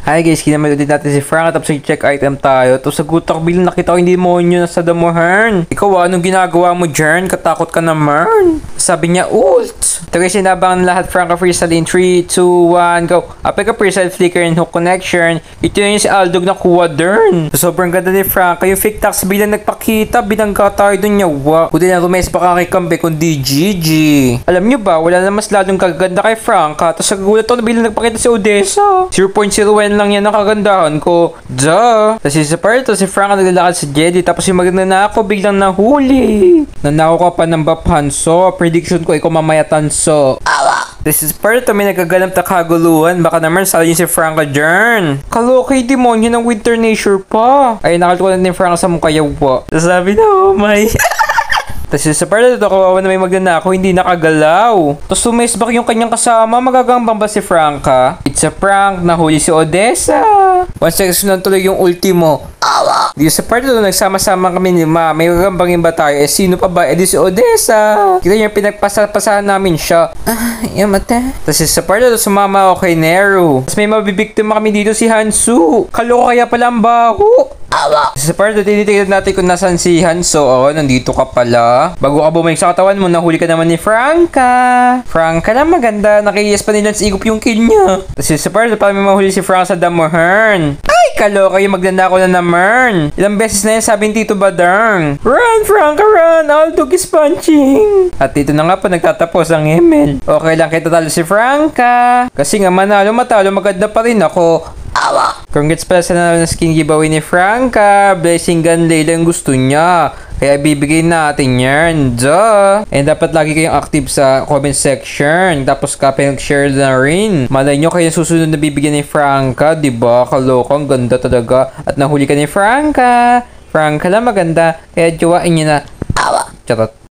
Hi guys, kinamal ulit natin si Frank tapos check item tayo. Tapos sagutak bilang nakita ko yung demonyo na sa damuhan. Ikaw anong ginagawa mo dyan? Katakot ka naman. Sabi niya, ult! Ito guys, sinabangan lahat Frank ka freestyle in 3, 2, 1, go! Apay ka freestyle flicker and hook connection. Ito yun si Aldog na kuha dern. Sobrang ganda ni Frank. Yung fake tax bilang nagpakita, binangga tayo dun niya. Wow. Buti na rumes baka kay Kambe kundi GG. Alam niyo ba, wala na mas lalong kaganda kay Frank. Tapos nagulat ako na bilang nagpakita si Odessa. 0.01 lang yan ang kagandahan ko. Duh! Tapos isa pa ito, si Frank ang naglalakad sa Jedi. Tapos yung maganda na ako, biglang nahuli. Nanako ka pa ng buff Hanso. Prediction ko, ikaw mamaya Tanso. This is part of may nagaganap na kaguluhan. Baka naman sala yun si Frank Adjern. Kalokay demonyo ng Winter Nature pa. Ay, nakatukunan ni Frank sa mukha yawa. Sabi na, oh my. Tapos sa part na ito, kawawa na may magnanakaw, hindi nakagalaw. Tapos sumesbak yung kanyang kasama, magagambang ba si Franka? It's a prank, nahuli si Odessa. Once nagsunod tuloy yung ultimo. Dito sa part na ito, nagsama-sama kami ni Ma. May gagambangin ba tayo? Sino pa ba? Di si Odessa. Kita niya pinagpasahan namin siya. Yung mata. Tapos sa part na ito, sumama ako kay Nero. Tapos may mabibiktima kami dito si Hansu. Kaloka kaya pala ang baho. Sa part na tinitignan natin kung nasan si Hanso. Oh, nandito ka pala. Bago ka bumalik sa katawan mo, nahuli ka naman ni Franka. Franka na maganda. Nakiyas pa nila sa igop yung kill niya. Tapos sa part na parang may mahuli si Frank sa damuhan. Ay, kaloka yung magnanakaw na naman. Ilang beses na yan sabi ni Tito Badang. Run, Franka, run! Aldog is punching. At dito na nga po nagtatapos ang email. Okay lang kita talo si Franka. Kasi nga manalo matalo maganda pa rin ako. Congrats pala sa nanalo na skin giveaway ni Franka. Blessing gun Layla ang gusto niya. Kaya bibigay natin yan. Duh! And dapat lagi kayong active sa comment section. Tapos nag-share na rin. Malay nyo kayo susunod na bibigyan ni Franka. Diba? Kaloka. Ang ganda talaga. At nahuli ka ni Franka. Franka lang maganda. Kaya jowain nyo na. Charot.